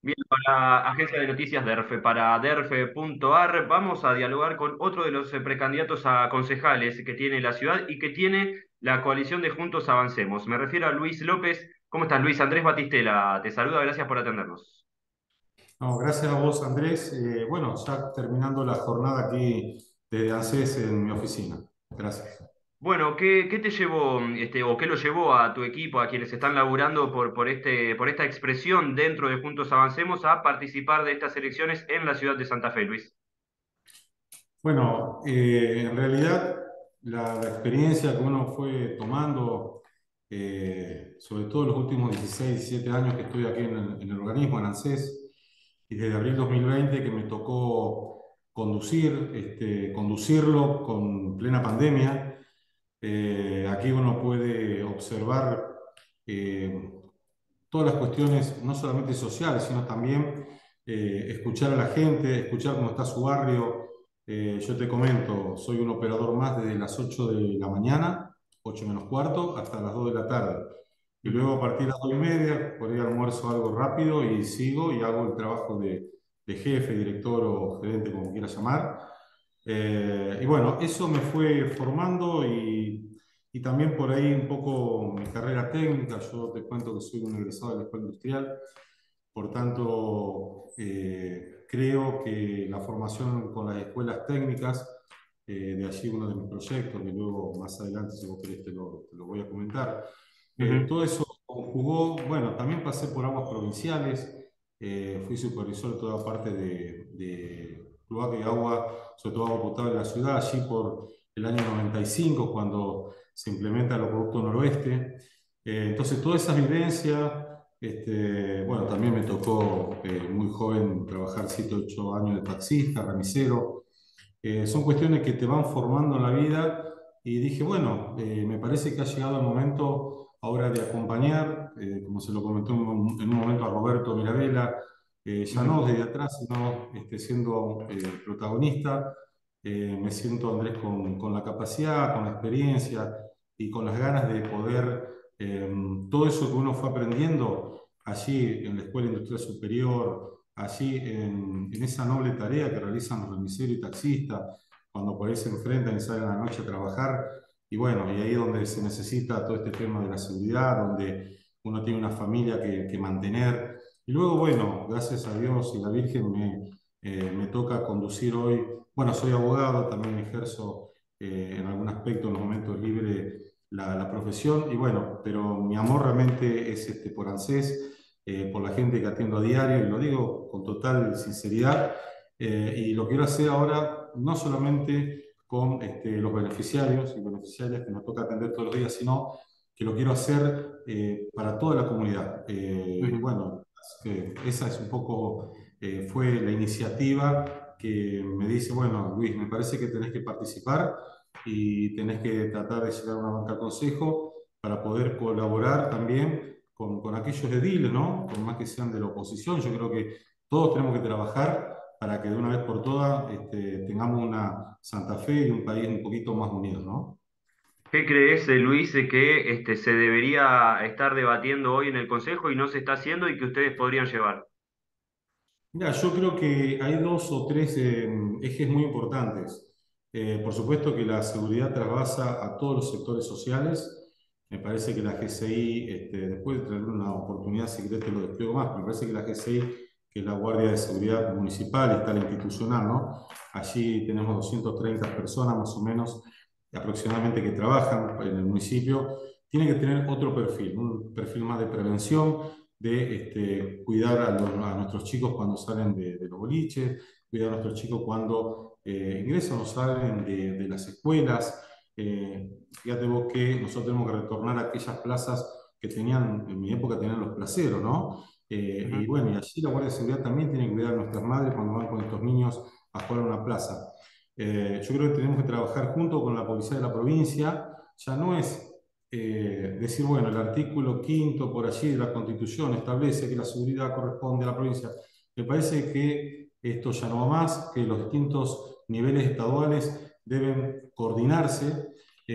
Bien, para Agencia de Noticias DERFE, para derfe.ar, vamos a dialogar con otro de los precandidatos a concejales que tiene la ciudad y que tiene la coalición de Juntos Avancemos. Me refiero a Luis López. ¿Cómo estás, Luis? Andrés Batistela te saluda, gracias por atendernos. No, gracias a vos, Andrés. Bueno, ya terminando la jornada aquí de ANSES en mi oficina. Gracias. Bueno, ¿qué te llevó, o qué lo llevó a tu equipo, a quienes están laburando por esta expresión dentro de Juntos Avancemos, a participar de estas elecciones en la ciudad de Santa Fe, Luis? Bueno, en realidad la experiencia que uno fue tomando, sobre todo en los últimos 16, 17 años que estoy aquí en el organismo, en ANSES, y desde abril 2020 que me tocó conducirlo con plena pandemia. Aquí uno puede observar eh, todas las cuestiones, no solamente sociales, sino también escuchar a la gente, escuchar cómo está su barrio. Yo te comento, soy un operador más desde las 8 de la mañana, 8 menos cuarto, hasta las 2 de la tarde. Y Ujú. luego a partir de las 2 y media, por ahí almuerzo algo rápido y sigo y hago el trabajo de jefe, director o gerente, como quieras llamar. Y bueno, eso me fue formando y también por ahí un poco mi carrera técnica. Yo te cuento que soy un egresado de la Escuela Industrial, por tanto, creo que la formación con las escuelas técnicas, de allí uno de mis proyectos, que luego más adelante, si vos querés, te lo voy a comentar. Ujú. Todo eso conjugó, bueno, también pasé por aguas provinciales, fui supervisor de toda parte de cloaca y agua, sobre todo agua potable de la ciudad, allí por el año 95, cuando se implementa el acueducto noroeste. Entonces, toda esa vivencia, bueno, también me tocó muy joven trabajar 7 8 años de taxista, remisero. Son cuestiones que te van formando en la vida y dije, bueno, me parece que ha llegado el momento ahora de acompañar, como se lo comentó en un momento a Roberto Mirabella, ya Ujú. no desde atrás, sino siendo protagonista. Me siento, Andrés, con la capacidad, con la experiencia y con las ganas de poder, todo eso que uno fue aprendiendo allí en la Escuela Industrial Superior, allí en esa noble tarea que realizan los remiseros y taxistas, cuando por ahí se enfrentan y salen a la noche a trabajar. Y bueno, y ahí es donde se necesita todo este tema de la seguridad, donde uno tiene una familia que mantener. Y luego, bueno, gracias a Dios y la Virgen me toca conducir hoy. Bueno, soy abogado, también ejerzo en algún aspecto en los momentos libres la profesión. Y bueno, pero mi amor realmente es por ANSES, por la gente que atiendo a diario, y lo digo con total sinceridad. Y lo quiero hacer ahora no solamente con los beneficiarios y beneficiarias que nos toca atender todos los días, sino que lo quiero hacer para toda la comunidad. Y Ujú. bueno, esa es un poco, fue la iniciativa que me dice, bueno, Luis, me parece que tenés que participar y tenés que tratar de llegar a una banca de consejo para poder colaborar también con aquellos ediles, ¿no? Por más que sean de la oposición, yo creo que todos tenemos que trabajar para que de una vez por todas tengamos una Santa Fe y un país un poquito más unido, ¿no? ¿Qué crees, Luis, de que se debería estar debatiendo hoy en el Consejo y no se está haciendo y que ustedes podrían llevar? Mira, yo creo que hay dos o tres ejes muy importantes. Por supuesto que la seguridad trasvasa a todos los sectores sociales. Me parece que la GCI, después de tener una oportunidad, si querés te lo despliego más, pero me parece que la GCI, que es la Guardia de Seguridad Municipal, está la institucional, ¿no? Allí tenemos 230 personas más o menos aproximadamente que trabajan en el municipio. Tiene que tener otro perfil, un perfil más de prevención, de cuidar a nuestros chicos cuando salen de los boliches, cuidar a nuestros chicos cuando ingresan o salen de las escuelas. Fíjate vos que nosotros tenemos que retornar a aquellas plazas que tenían, en mi época tenían los placeros, ¿no? Y Ujú. bueno, y allí la Guardia de Seguridad también tiene que cuidar a nuestras madres cuando van con estos niños a jugar a una plaza. Yo creo que tenemos que trabajar junto con la policía de la provincia. Ya no es decir, bueno, el artículo quinto por allí de la Constitución establece que la seguridad corresponde a la provincia. Me parece que esto ya no va más, que los distintos niveles estaduales deben coordinarse.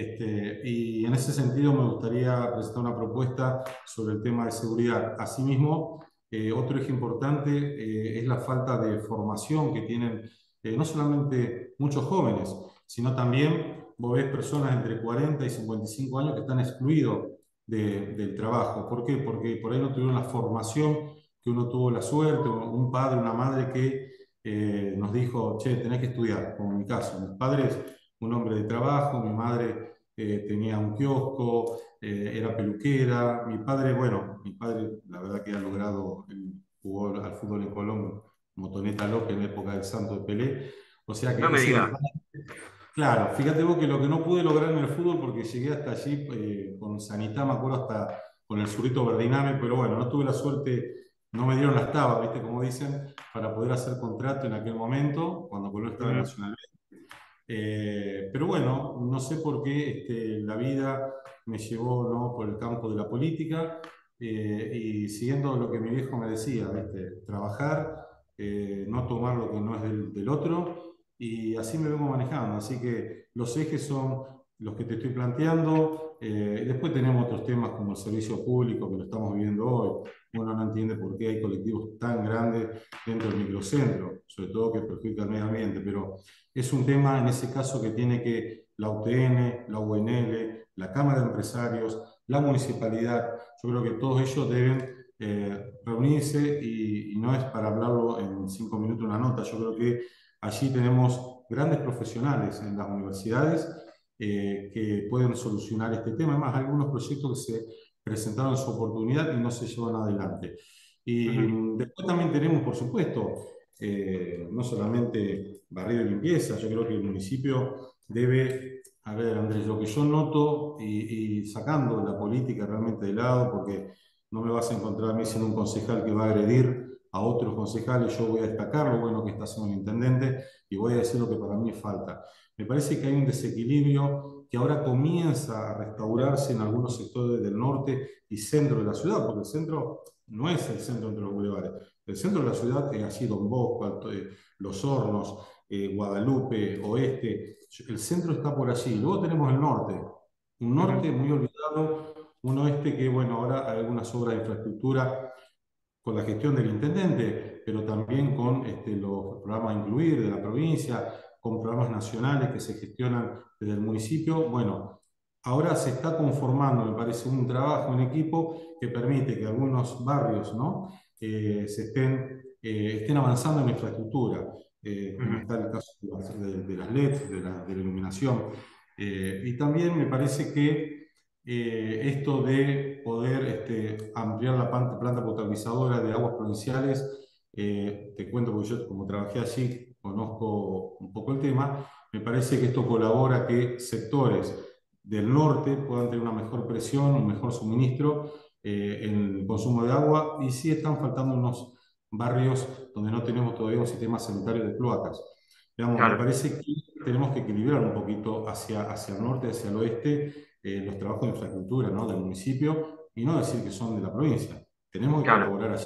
Y en ese sentido me gustaría presentar una propuesta sobre el tema de seguridad. Asimismo, Otro eje importante es la falta de formación que tienen no solamente muchos jóvenes, sino también vos ves personas entre 40 y 55 años que están excluidos del trabajo. ¿Por qué? Porque por ahí no tuvieron la formación que uno tuvo la suerte, un padre, una madre que nos dijo, che, tenés que estudiar, como en mi caso. Mis padres, un hombre de trabajo, mi madre tenía un kiosco, era peluquera, mi padre, bueno, mi padre la verdad que ha logrado, él jugó al fútbol en Colombia, Motoneta López en la época del Santo de Pelé, o sea No que me ese digas. detalle. Claro, fíjate vos que lo que no pude lograr en el fútbol, porque llegué hasta allí con Sanitá, me acuerdo, hasta con el Zurrito Verdiname, pero bueno, no tuve la suerte, no me dieron las tabas, ¿viste? Como dicen, para poder hacer contrato en aquel momento, cuando Colón estaba en Ujú, Nacional. Pero bueno, no sé por qué la vida me llevó, ¿no?, por el campo de la política y siguiendo lo que mi viejo me decía, ¿viste? Trabajar, no tomar lo que no es del otro y así me vengo manejando. Así que los ejes son los que te estoy planteando. Después tenemos otros temas como el servicio público que lo estamos viviendo hoy. Uno no entiende por qué hay colectivos tan grandes dentro del microcentro, sobre todo que perjudican el medio ambiente, pero es un tema en ese caso que tiene que la UTN, la UNL, la Cámara de Empresarios, la municipalidad, yo creo que todos ellos deben reunirse y no es para hablarlo en 5 minutos una nota, yo creo que allí tenemos grandes profesionales en las universidades que pueden solucionar este tema, además algunos proyectos que se presentaron en su oportunidad y no se llevan adelante. Y ujú, después también tenemos, por supuesto, no solamente barrido y limpieza, yo creo que el municipio debe, a ver, Andrés, lo que yo noto y sacando la política realmente de lado, porque no me vas a encontrar a mí siendo un concejal que va a agredir a otros concejales, yo voy a destacar lo bueno que está haciendo el intendente y voy a decir lo que para mí falta. Me parece que hay un desequilibrio que ahora comienza a restaurarse en algunos sectores del norte y centro de la ciudad, porque el centro no es el centro entre los bulevares. El centro de la ciudad es allí Don Bosco, Los Hornos, Guadalupe, Oeste. El centro está por allí. Luego tenemos el norte, un norte ujú. muy olvidado, un oeste que, bueno, ahora hay algunas obras de infraestructura con la gestión del intendente, pero también con los programas a incluir de la provincia, con programas nacionales que se gestionan desde el municipio. Bueno, ahora se está conformando, me parece, un trabajo en equipo que permite que algunos barrios, ¿no?, estén avanzando en infraestructura, como Ujú. está el caso de las LED, de la iluminación. Y también me parece que esto de poder ampliar la planta potabilizadora de aguas provinciales, te cuento porque yo como trabajé allí, conozco un poco el tema, me parece que esto colabora a que sectores del norte puedan tener una mejor presión, un mejor suministro en el consumo de agua y sí están faltando unos barrios donde no tenemos todavía un sistema sanitario de cloacas. Digamos, me Claro, parece que tenemos que equilibrar un poquito hacia el norte, hacia el oeste, los trabajos de infraestructura, ¿no?, del municipio y no decir que son de la provincia. Tenemos que claro. colaborar allí.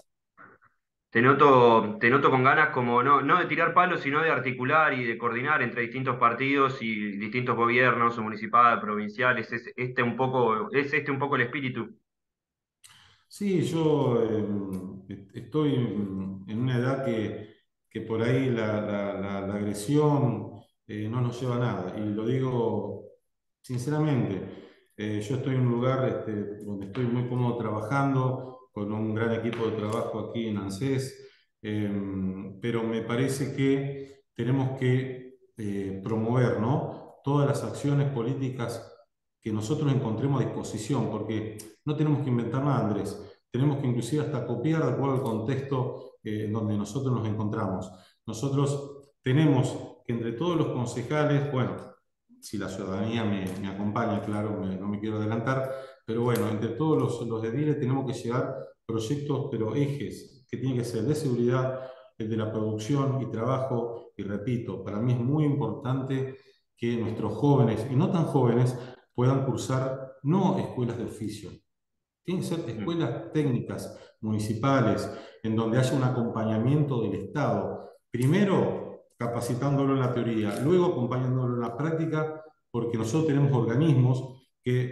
Te noto con ganas como no de tirar palos, sino de articular y de coordinar entre distintos partidos y distintos gobiernos, o municipales, provinciales. Es este un poco el espíritu. Sí, yo estoy en una edad que por ahí la agresión no nos lleva a nada. Y lo digo sinceramente. Yo estoy en un lugar donde estoy muy cómodo trabajando, con un gran equipo de trabajo aquí en ANSES, pero me parece que tenemos que promover, ¿no?, todas las acciones políticas que nosotros encontremos a disposición, porque no tenemos que inventar nada, Andrés. Tenemos que inclusive hasta copiar de acuerdo al contexto en donde nosotros nos encontramos. Nosotros tenemos que entre todos los concejales, bueno, si la ciudadanía me acompaña, claro, no me quiero adelantar, pero bueno, entre todos los ediles tenemos que llevar proyectos, pero ejes, que tienen que ser de seguridad, el de la producción y trabajo, y repito, para mí es muy importante que nuestros jóvenes, y no tan jóvenes, puedan cursar no escuelas de oficio, tienen que ser Ujú. escuelas técnicas municipales, en donde haya un acompañamiento del Estado. Primero, capacitándolo en la teoría, luego acompañándolo en la práctica, porque nosotros tenemos organismos que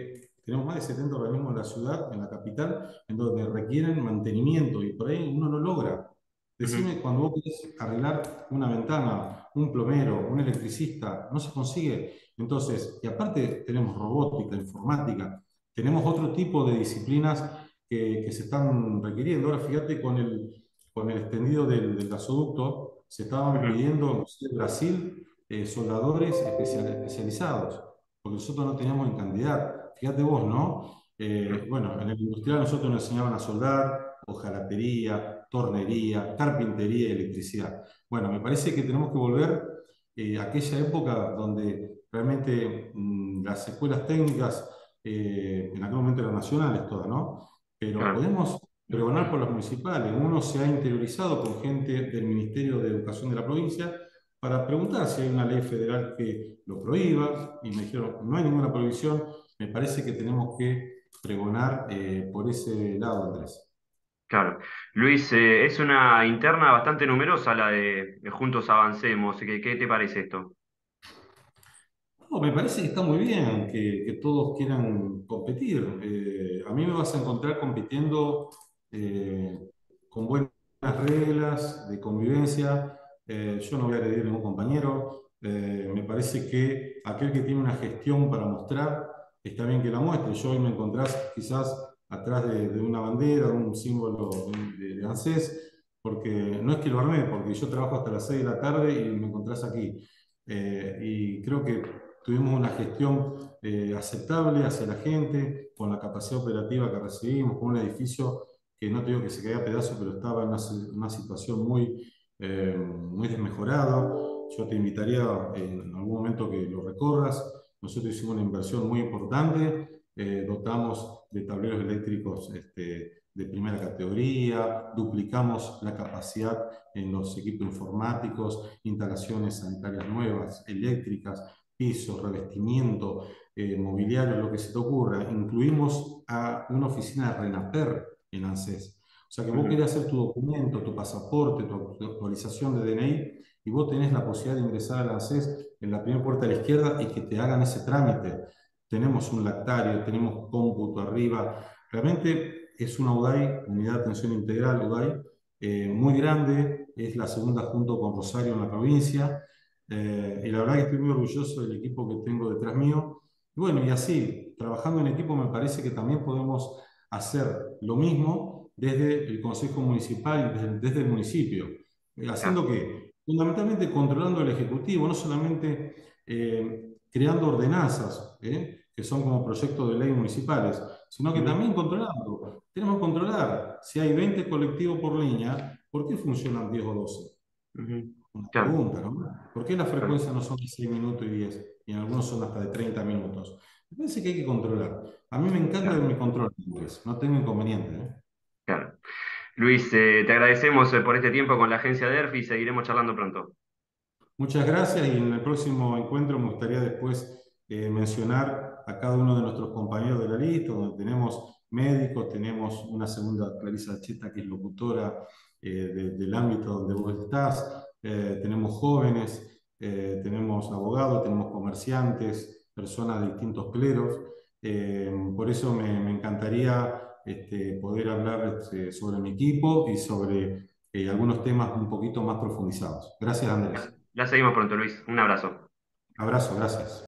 tenemos más de 70 organismos en la ciudad, en la capital, en donde requieren mantenimiento y por ahí uno no logra. Ujú. Decime, cuando vos querés arreglar una ventana, un plomero, un electricista, no se consigue. Entonces, y aparte tenemos robótica, informática, tenemos otro tipo de disciplinas que se están requiriendo. Ahora fíjate con el extendido del gasoducto, se estaban Ujú. pidiendo, no sé, Brasil, soldadores especializados, porque nosotros no teníamos en cantidad. Fíjate vos, ¿no? Bueno, en el industrial nosotros nos enseñaban a soldar, hojalatería, tornería, carpintería y electricidad. Bueno, me parece que tenemos que volver a aquella época donde realmente las escuelas técnicas, en aquel momento eran nacionales todas, ¿no? Pero Claro. podemos pregonar por las municipales. Uno se ha interiorizado con gente del Ministerio de Educación de la provincia para preguntar si hay una ley federal que lo prohíba, y me dijeron, no hay ninguna prohibición. Me parece que tenemos que pregonar por ese lado, Andrés. Claro. Luis, es una interna bastante numerosa la de Juntos Avancemos. ¿Qué te parece esto? No, me parece que está muy bien que todos quieran competir. A mí me vas a encontrar compitiendo eh, con buenas reglas de convivencia. Yo no voy a agredir a ningún compañero. Me parece que aquel que tiene una gestión para mostrar, está bien que la muestre. Yo hoy me encontrás quizás atrás de una bandera, de un símbolo de ANSES, porque no es que lo armé, porque yo trabajo hasta las 6 de la tarde y me encontrás aquí. Y creo que tuvimos una gestión aceptable hacia la gente, con la capacidad operativa que recibimos, con un edificio que no te digo que se caía a pedazos, pero estaba en una situación muy desmejorada. Yo te invitaría en algún momento que lo recorras. Nosotros hicimos una inversión muy importante, dotamos de tableros eléctricos de primera categoría, duplicamos la capacidad en los equipos informáticos, instalaciones sanitarias nuevas, eléctricas, pisos, revestimiento, mobiliario, lo que se te ocurra. Incluimos a una oficina de RENAPER en ANSES. O sea que vos Ujú. querés hacer tu documento, tu pasaporte, tu actualización de DNI, y vos tenés la posibilidad de ingresar al ANSES en la primera puerta a la izquierda y que te hagan ese trámite. Tenemos un lactario, tenemos cómputo arriba. Realmente es una UDAI, Unidad de Atención Integral, UDAI, muy grande. Es la segunda junto con Rosario en la provincia. Y la verdad que estoy muy orgulloso del equipo que tengo detrás mío. Y bueno, y así, trabajando en equipo, me parece que también podemos hacer lo mismo desde el Consejo Municipal y desde el municipio. Claro. ¿Haciendo qué? Fundamentalmente controlando el Ejecutivo, no solamente creando ordenanzas, que son como proyectos de ley municipales, sino que Ujú. también controlando. Tenemos que controlar si hay 20 colectivos por línea, ¿por qué funcionan 10 o 12? Ujú. Una Claro. pregunta, ¿no? ¿Por qué las Claro. frecuencias no son de 6 minutos y 10 y en algunos son hasta de 30 minutos? Me parece que hay que controlar. A mí me encanta que Claro. me controlen, Andrés. No tengo inconveniente, ¿eh? Claro. Luis, te agradecemos por este tiempo con la agencia DERF y seguiremos charlando pronto. Muchas gracias y en el próximo encuentro me gustaría después mencionar a cada uno de nuestros compañeros de la lista, donde tenemos médicos, tenemos una segunda Clarisa Cheta que es locutora del ámbito donde vos estás, tenemos jóvenes, tenemos abogados, tenemos comerciantes, personas de distintos cleros. Por eso me encantaría poder hablar sobre mi equipo y sobre algunos temas un poquito más profundizados. Gracias, Andrés. La seguimos pronto, Luis. Un abrazo. Abrazo, gracias.